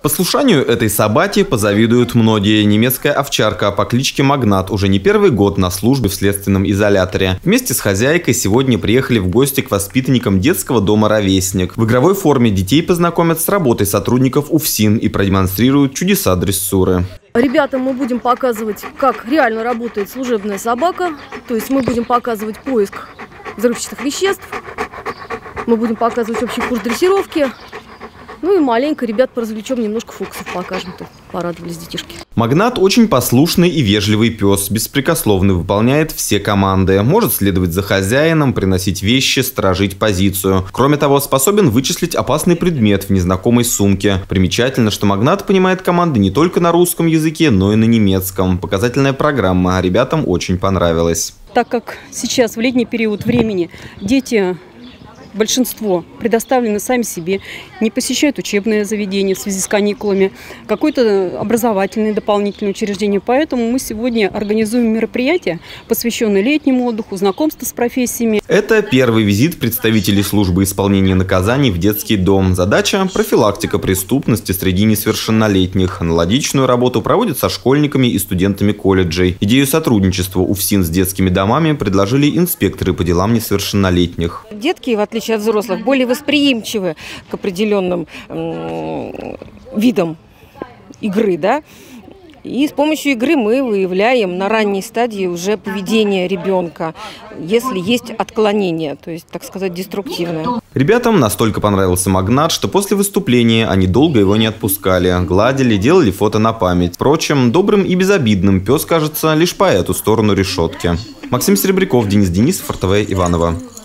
Послушанию этой собаке позавидуют многие. Немецкая овчарка по кличке Магнат уже не первый год на службе в следственном изоляторе. Вместе с хозяйкой сегодня приехали в гости к воспитанникам детского дома «Ровесник». В игровой форме детей познакомят с работой сотрудников УФСИН и продемонстрируют чудеса дрессуры. Ребятам мы будем показывать, как реально работает служебная собака. То есть мы будем показывать поиск взрывчатых веществ. Мы будем показывать общий курс дрессировки. Ну и маленько ребят поразвлечем, немножко фокусов покажем. То порадовались детишки. Магнат очень послушный и вежливый пес. Беспрекословно выполняет все команды. Может следовать за хозяином, приносить вещи, сторожить позицию. Кроме того, способен вычислить опасный предмет в незнакомой сумке. Примечательно, что Магнат понимает команды не только на русском языке, но и на немецком. Показательная программа. Ребятам очень понравилась. Так как сейчас в летний период времени дети... Большинство предоставлены сами себе, не посещают учебное заведение в связи с каникулами, какое-то образовательное дополнительное учреждение. Поэтому мы сегодня организуем мероприятие, посвященное летнему отдыху, знакомству с профессиями. Это первый визит представителей службы исполнения наказаний в детский дом. Задача – профилактика преступности среди несовершеннолетних. Аналогичную работу проводят со школьниками и студентами колледжей. Идею сотрудничества УФСИН с детскими домами предложили инспекторы по делам несовершеннолетних. Детки, в отличие от взрослых, более восприимчивы к определенным видам игры, да? И с помощью игры мы выявляем на ранней стадии уже поведение ребенка, если есть отклонение, то есть, так сказать, деструктивное. Ребятам настолько понравился Магнат, что после выступления они долго его не отпускали. Гладили, делали фото на память. Впрочем, добрым и безобидным пес кажется лишь по эту сторону решетки. Максим Серебряков, Денис Денисов, РТВ Иваново.